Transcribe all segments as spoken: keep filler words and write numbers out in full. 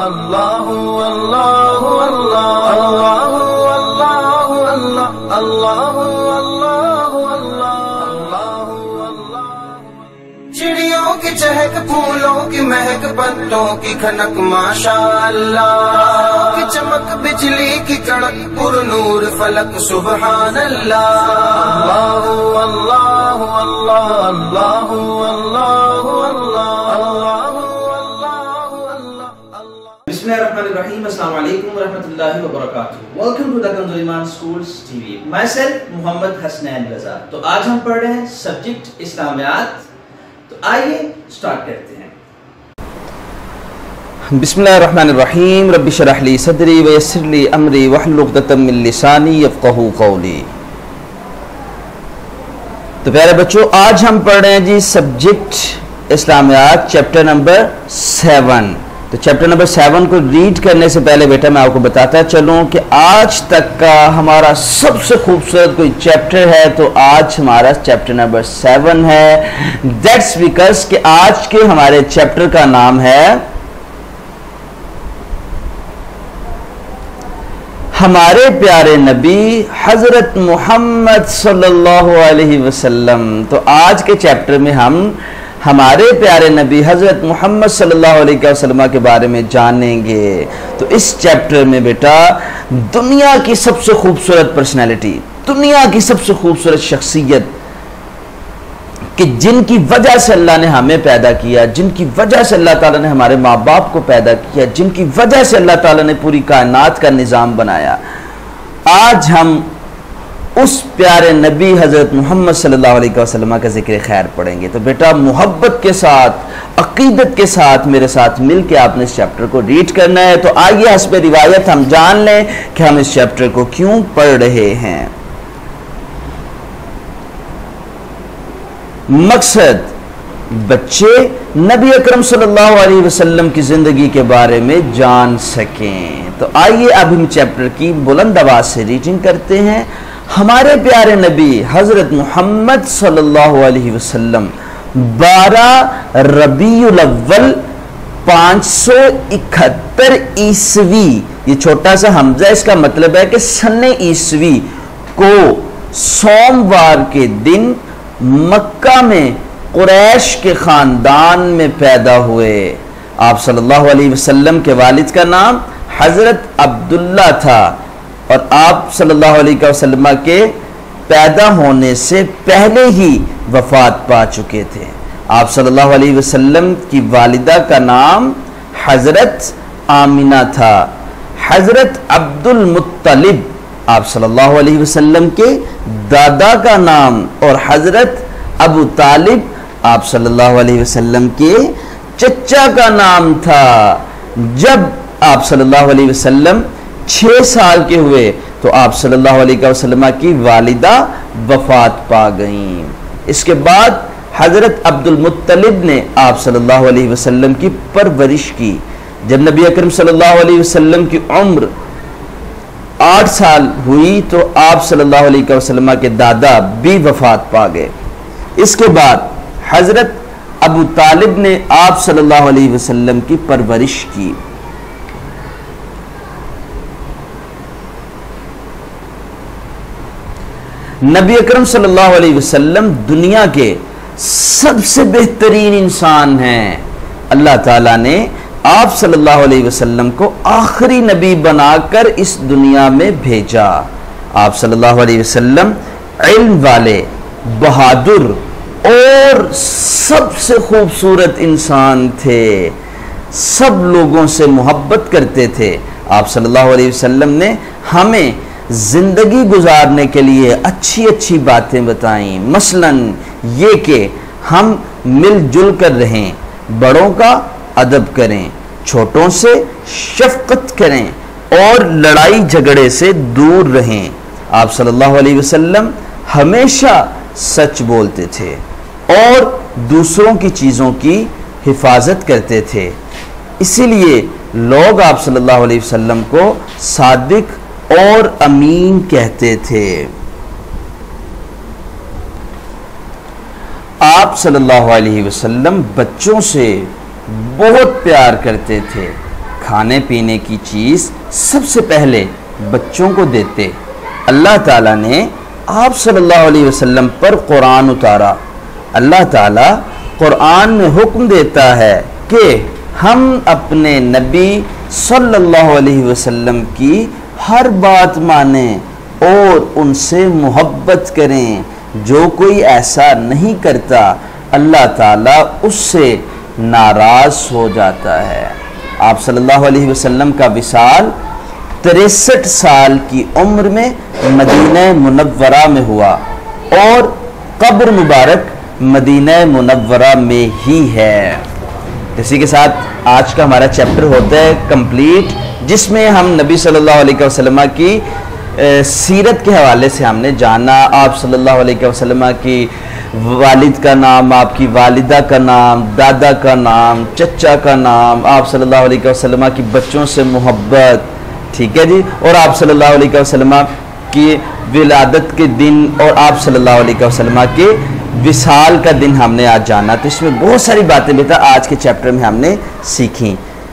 अल्लाहु अल्लाहु अल्लाहु अल्लाहु अल्लाहु अल्लाहु अल्लाहु अल्लाहु अल्लाहु। चिड़ियों की चहक, फूलों की महक, पत्तों की खनक माशाअल्लाह, की चमक, बिजली की कड़क, पुरनूर फलक सुबहान अल्लाह। अल्लाहु अल्लाहु अल्लाहु अल्लाहु अल्लाहु अल्लाहु अल्लाहु। Bismillahirrahmanirrahim. Assalamu alaikum warahmatullahi wabarakatuh. Welcome to the Kanzul Iman Schools T V. Myself Muhammad Hasnain Raza. तो आज हम पढ़ रहे हैं सब्जेक्ट इस्लामियात। तो आइए स्टार्ट करते हैं। बिस्मिल्लाहिर्रहमानिर्रहीम। रब्बि शरह ली सदरी व यस्सिर ली अमरी वहलुल उक़दतम मिन लिसानी यफ़क़हू क़ौली। तो प्यारे बच्चों, आज हम पढ़ रहे हैं जी subject Islamiyat chapter number seven. तो चैप्टर नंबर सेवन को रीड करने से पहले बेटा मैं आपको बताता चलूं कि आज तक का हमारा सबसे खूबसूरत कोई चैप्टर है तो आज हमारा चैप्टर नंबर सेवन है। दैट्स बिकॉज कि आज के हमारे चैप्टर का नाम है हमारे प्यारे नबी हजरत मोहम्मद सल्लल्लाहु अलैहि वसल्लम। तो आज के चैप्टर में हम हमारे प्यारे नबी हजरत मोहम्मद सल्लल्लाहु अलैहि वसल्लम के बारे में जानेंगे। तो इस चैप्टर में बेटा दुनिया की सबसे खूबसूरत पर्सनैलिटी, दुनिया की सबसे खूबसूरत शख्सियत कि जिनकी वजह से अल्लाह ने हमें पैदा किया, जिनकी वजह से अल्लाह ताला ने हमारे माँ बाप को पैदा किया, जिनकी वजह से अल्लाह ताला ने पूरी कायनात का निज़ाम बनाया, आज हम उस प्यारे नबी हजरत मोहम्मद सल्लल्लाहु अलैहि वसल्लम का जिक्र खैर पढ़ेंगे। तो बेटा मोहब्बत के साथ, अकीदत के साथ मेरे साथ मिलकर आपने इस चैप्टर को रीड करना है। तो आइए हस्ब रिवायत हम जान लें कि हम इस चैप्टर को क्यों पढ़ रहे हैं। मकसद बच्चे नबी अकरम सल्लल्लाहु अलैहि वसल्लम की जिंदगी के बारे में जान सकें। तो आइए अब हम चैप्टर की बुलंद आवाज से रीडिंग करते हैं। हमारे प्यारे नबी हजरत मोहम्मद सल्लल्लाहु अलैहि वसल्लम बारह रबीउल अव्वल पाँच सौ इकहत्तर ईस्वी, ये छोटा सा हमजा इसका मतलब है कि सन्ने ईस्वी को सोमवार के दिन मक्का में कुरैश के खानदान में पैदा हुए। आप सल्लल्लाहु अलैहि वसल्लम के वालिद का नाम हजरत अब्दुल्ला था और आप सल्लल्लाहु अलैहि वसल्लम के पैदा होने से पहले ही वफात पा चुके थे। आप सल्लल्लाहु अलैहि वसल्लम की वालिदा का नाम हजरत आमिना था। हजरत अब्दुल मुत्तलिब आप सल्लल्लाहु अलैहि वसल्लम के दादा का नाम और हजरत अबू तालिब आप सल्लल्लाहु अलैहि वसल्लम के चचा का नाम था। जब आप सल्लल्लाहु अलैहि वसल्लम छः साल के हुए तो आप सल्लल्लाहु अलैहि वसल्लम की वालिदा वफात पा गईं। इसके बाद हजरत अब्दुल मुत्तलिब ने आप सल्लल्लाहु अलैहि वसल्लम की परवरिश की। जब नबी अकरम सल्लल्लाहु अलैहि वसल्लम की उम्र आठ साल हुई तो आप सल्लल्लाहु अलैहि वसल्लम के दादा भी वफात पा गए। इसके बाद हजरत अबू तालिब ने आप सल्लल्लाहु अलैहि वसल्लम की परवरिश की। नबी अकरम सल्लल्लाहु अलैहि वसल्लम दुनिया के सबसे बेहतरीन इंसान हैं। अल्लाह ताला ने आप सल्लल्लाहु अलैहि वसल्लम को आखिरी नबी बनाकर इस दुनिया में भेजा। आप सल्लल्लाहु अलैहि वसल्लम इल्म वाले, बहादुर और सबसे खूबसूरत इंसान थे। सब लोगों से मोहब्बत करते थे। आप सल्लल्लाहु अलैहि वसल्लम ने हमें जिंदगी गुजारने के लिए अच्छी अच्छी बातें बताईं। मसलन ये कि हम मिलजुल कर रहें, बड़ों का अदब करें, छोटों से शफकत करें और लड़ाई झगड़े से दूर रहें। आप सल्लल्लाहु अलैहि वसल्लम हमेशा सच बोलते थे और दूसरों की चीज़ों की हिफाजत करते थे। इसीलिए लोग आप सल्लल्लाहु अलैहि वसल्लम को सादिक और अमीन कहते थे। आप सल्लल्लाहु अलैहि वसल्लम बच्चों से बहुत प्यार करते थे, खाने पीने की चीज़ सबसे पहले बच्चों को देते। अल्लाह ताला ने आप सल्लल्लाहु अलैहि वसल्लम पर कुरान उतारा। अल्लाह ताला कुरान में हुक्म देता है कि हम अपने नबी सल्लल्लाहु अलैहि वसल्लम की हर बात माने और उनसे मोहब्बत करें। जो कोई ऐसा नहीं करता अल्लाह ताला उससे नाराज हो जाता है। आप सल्लल्लाहु अलैहि वसल्लम का विसाल तिरसठ साल की उम्र में मदीना मुनव्वरा में हुआ और कब्र मुबारक मदीना मुनव्वरा में ही है। इसी के साथ आज का हमारा चैप्टर होता है कंप्लीट, जिसमें हम नबी सल्लल्लाहु अलैहि वसल्लम की सीरत के हवाले से हमने जाना। आप सल्लल्लाहु अलैहि वसल्लम की वालिद का नाम, आपकी वालिदा का नाम, दादा का नाम, चचा का नाम, आप सल्लल्लाहु अलैहि वसल्लम की बच्चों से मोहब्बत, ठीक है जी, और आप सल्लल्लाहु अलैहि वसल्लम की विलादत के दिन और आप सल्लल्लाहु अलैहि वसल्लम के विसाल का दिन हमने आज जाना। तो इसमें बहुत सारी बातें बेटा आज के चैप्टर में हमने सीखी।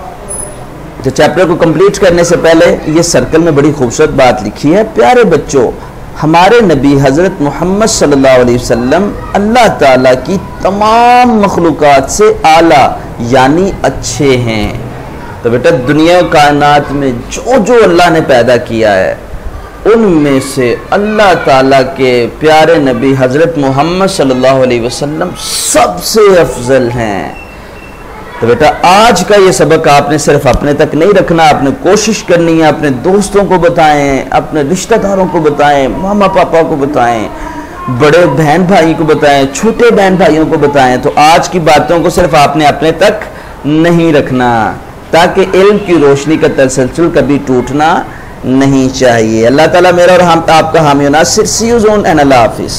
तो चैप्टर को कंप्लीट करने से पहले ये सर्कल में बड़ी खूबसूरत बात लिखी है, प्यारे बच्चों, हमारे नबी हज़रत मोहम्मद सल्लल्लाहु अलैहि वसल्लम अल्लाह ताला की तमाम मखलूक़ात से आला यानी अच्छे हैं। तो बेटा दुनिया कायनात में जो जो अल्लाह ने पैदा किया है उनमें से अल्लाह ताला के प्यारे नबी हज़रत मोहम्मद सल्लल्लाहु अलैहि वसल्लम सबसे अफजल हैं। तो बेटा आज का ये सबक आपने सिर्फ अपने तक नहीं रखना, आपने कोशिश करनी है अपने दोस्तों को बताएं, अपने रिश्तेदारों को बताएं, मामा पापा को बताएं, बड़े बहन भाई को बताएं, छोटे बहन भाइयों को बताएं। तो आज की बातों को सिर्फ आपने अपने तक नहीं रखना, ताकि इल्म की रोशनी का तसलसल कभी टूटना नहीं चाहिए। अल्लाह ताला मेरा और हम आपका हामी और Nasir. See you soon and अल्लाह हाफिज़।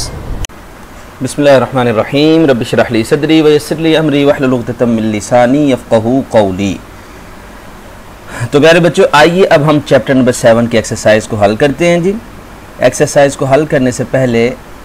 बिस्मिल्लाहिर्रहमानिर्रहीम। रब्बि इश्रह ली सदरी व यस्सिर ली अमरी वहलुल उक़दतम मिन लिसानी यफ़क़हू क़ौली। तो प्यारे बच्चों, आइए अब हम चैप्टर नंबर सेवन की एक्सरसाइज को हल करते हैं जी। एक्सरसाइज को हल करने से पहले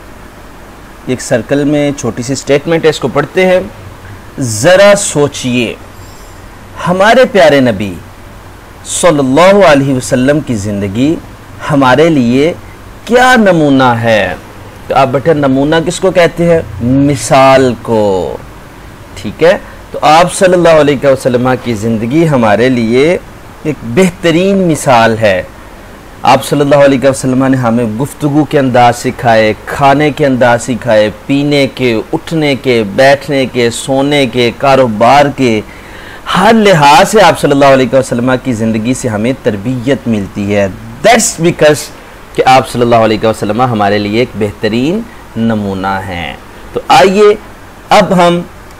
एक सर्कल में छोटी सी स्टेटमेंट है, इसको पढ़ते हैं। ज़रा सोचिए, हमारे प्यारे नबी सल्लल्लाहु अलैहि वसल्लम की ज़िंदगी हमारे लिए क्या नमूना है। तो आप बेटा नमूना किसको कहते हैं? मिसाल को, ठीक है। तो आप सल्लल्लाहु अलैहि वसल्लम की ज़िंदगी हमारे लिए एक बेहतरीन मिसाल है। आप सल्लल्लाहु अलैहि वसल्लम ने हमें गुफ्तगू के अंदाज सिखाए, खाने के अंदाज सिखाए, पीने के, उठने के, बैठने के, सोने के, कारोबार के, हर लिहाज से आप सल्लल्लाहु अलैहि वसल्लम की ज़िंदगी से हमें तरबियत मिलती है। दैट्स बिकॉज कि आप सल्लल्लाहु अलैहि वसल्लम हमारे लिए एक बेहतरीन नमूना हैं। तो आइए अब हम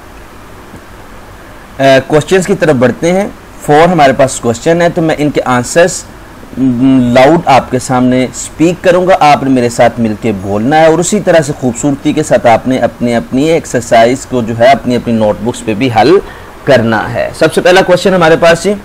क्वेश्चंस की तरफ बढ़ते हैं। फोर हमारे पास क्वेश्चन है, तो मैं इनके आंसर्स लाउड आपके सामने स्पीक करूंगा, आपने मेरे साथ मिलके बोलना है और उसी तरह से खूबसूरती के साथ आपने अपनी अपनी एक्सरसाइज को जो है अपनी अपनी नोटबुक्स पे भी हल करना है। सबसे पहला क्वेश्चन हमारे पास जी,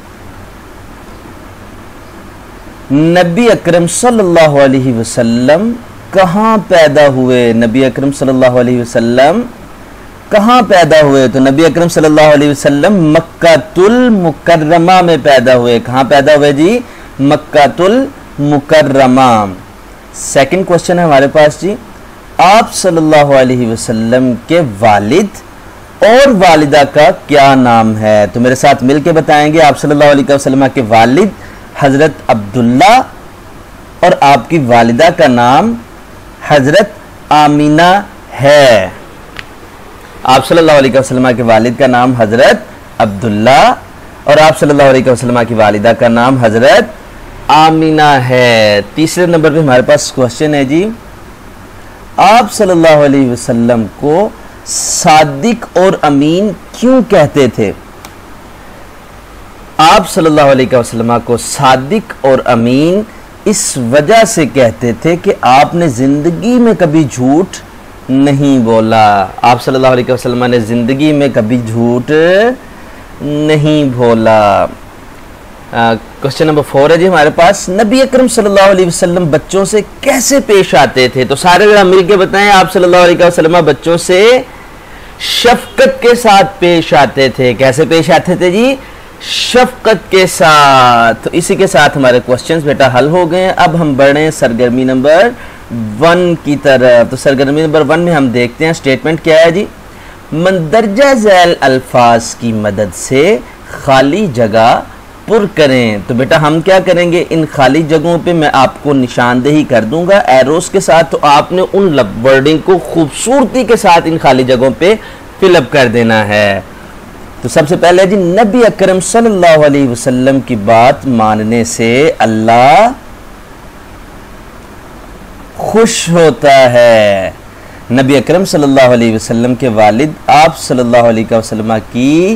नबी अकरम सल्लल्लाहु अलैहि वसल्लम कहाँ पैदा हुए? नबी अकरम सल्लल्लाहु अलैहि वसल्लम कहाँ पैदा हुए? तो नबी अकरम सल्लल्लाहु अलैहि वसल्लम मक्कातुल मुकर्रमा में पैदा हुए। कहाँ पैदा हुए जी? मक्कातुल मुकर्रमा। सेकंड क्वेश्चन है हमारे पास जी, आप सल्लल्लाहु अलैहि वसल्लम के वालिद और वालिदा का क्या नाम है? तो मेरे साथ मिलके बताएंगे। आप सल्लल्लाहु अलैहि वसल्लम के वालिद हजरत अब्दुल्ला और आपकी वालिदा का नाम हजरत आमीना है। आप सल्लल्लाहु अलैहि वसल्लम के वालिद का नाम हजरत अब्दुल्ला और आप सल्लल्लाहु अलैहि वसल्लम की वालिदा का नाम हजरत आमीना है। तीसरे नंबर पे हमारे पास क्वेश्चन है जी, आप सल्लल्लाहु अलैहि वसल्लम को सादिक और अमीन क्यों कहते थे? आप सल्लल्लाहु अलैहि वसल्लम को सादिक और अमीन इस वजह से कहते थे कि आपने जिंदगी में कभी झूठ नहीं बोला। आप सल्लल्लाहु अलैहि वसल्लम ने जिंदगी में कभी झूठ नहीं बोला। क्वेश्चन नंबर फोर है जी हमारे पास, नबी अकरम सल्लल्लाहु अलैहि वसल्लम बच्चों से कैसे पेश आते थे? तो सारे जरा मिलके बताएं। आप सल्लल्लाहु अलैहि वसल्लम बच्चों से शफकत के साथ पेश आते थे। कैसे पेश आते थे जी? शफकत के साथ। तो इसी के साथ हमारे क्वेश्चंस बेटा हल हो गए हैं। अब हम बढ़े सरगर्मी नंबर वन की तरफ। तो सरगर्मी नंबर वन में हम देखते हैं स्टेटमेंट क्या है जी। मंदरजा झैल अल्फाज की मदद से खाली जगह पुर करें। तो बेटा हम क्या करेंगे, इन खाली जगहों पे मैं आपको निशानदेही कर दूंगा एरोस के साथ। तो आपने उन वर्डिंग को खूबसूरती के साथ इन खाली जगहों पे फिलअप कर देना है। तो सबसे पहले जी, नबी अकरम सल्लल्लाहु अलैहि वसल्लम की बात मानने से अल्लाह खुश होता है। नबी अकरम सल्लल्लाहु अलैहि वसल्लम के वालिद आप सल्लल्लाहु अलैहि वसल्लम की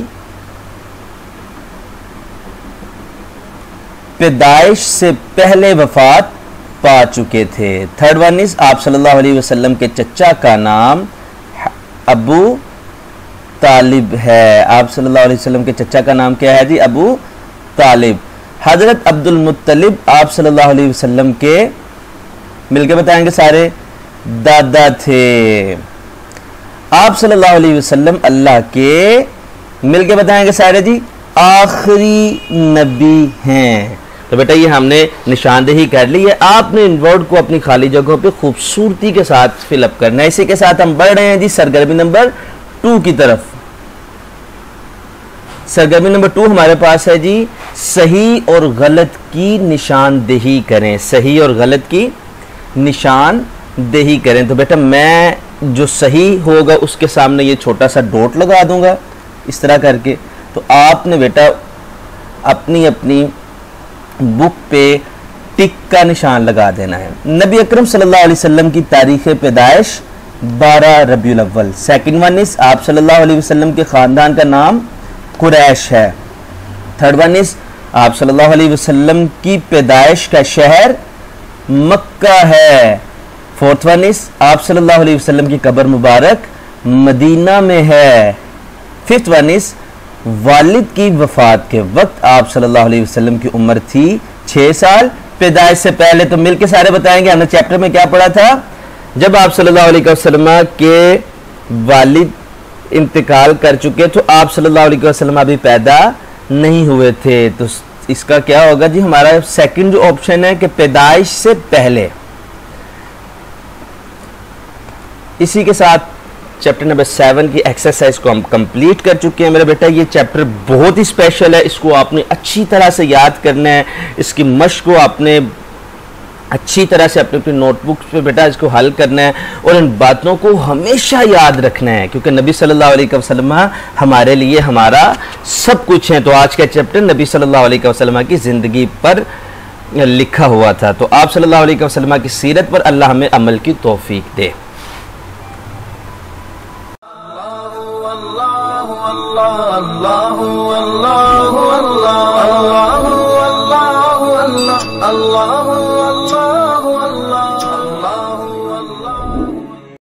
पैदाइश से पहले वफात पा चुके थे। थर्ड वन इज, आप सल्लल्लाहु अलैहि वसल्लम के चचा का नाम अबू तालिब है। आप सल्लल्लाहु अलैहि वसल्लम के चचा का नाम क्या है जी, अबू तालिब। हजरत अब्दुल मुत्तलिब आप सल्लल्लाहु अलैहि वसल्लम के, मिलके बताएंगे सारे, दादा थे। आप सल्लल्लाहु अलैहि वसल्लम अल्लाह के, मिलके बताएंगे सारे जी, आखिरी नबी हैं। तो बेटा ये हमने निशानदेही कर ली है। आपने इन वर्ड को अपनी खाली जगहों पे खूबसूरती के साथ फिलअप करना है। इसी के साथ हम बढ़ रहे हैं जी सरगर्मी नंबर टू की तरफ। सरगर्मी नंबर टू हमारे पास है जी, सही और गलत की निशानदेही करें। सही और गलत की निशानदेही करें। तो बेटा मैं जो सही होगा उसके सामने ये छोटा सा डॉट लगा दूंगा इस तरह करके। तो आपने बेटा अपनी अपनी बुक पे टिक का निशान लगा देना है। नबी अकरम सल्लल्लाहु अलैहि वसल्लम की तारीख पैदाइश बारह रबीउल अव्वल। सेकंड वन इज, आप सल्लल्लाहु अलैहि वसल्लम के खानदान का नाम कुरैश है। थर्ड वन इज, आप सल्लल्लाहु अलैहि वसल्लम की पैदाइश का शहर मक्का है। फोर्थ वन इज, आप सल्लल्लाहु अलैहि वसल्लम की कब्र मुबारक मदीना में है। फिफ्थ वन इज, वालिद की वफात के वक्त आप सल्लल्लाहु अलैहि वसल्लम की उम्र थी छह साल। पैदाइश से पहले, तो मिलके सारे बताएंगे, हमने चैप्टर में क्या पढ़ा था, जब आप सल्लल्लाहु अलैहि वसल्लम के वालिद इंतकाल कर चुके तो आप सल्लल्लाहु अलैहि वसल्लम अभी पैदा नहीं हुए थे। तो इसका क्या होगा जी, हमारा सेकंड जो ऑप्शन है कि पैदाइश से पहले। इसी के साथ चैप्टर नंबर सेवन की एक्सरसाइज को हम कंप्लीट कर चुके हैं मेरे बेटा। ये चैप्टर बहुत ही स्पेशल है, इसको आपने अच्छी तरह से याद करना है। इसकी मश्क को आपने अच्छी तरह से अपनी अपनी नोटबुक पे बेटा इसको हल करना है और इन बातों को हमेशा याद रखना है, क्योंकि नबी सल्लल्लाहु अलैहि वसल्लम हमारे लिए हमारा सब कुछ है। तो आज का चैप्टर नबी सल्लल्लाहु अलैहि वसल्लम की ज़िंदगी पर लिखा हुआ था। तो आप सल्लल्लाहु अलैहि वसल्लम की सीरत पर अल्लाह हमें अमल की तौफीक दे। Allahu Allahu Allahu Allahu Allahu Allahu Allahu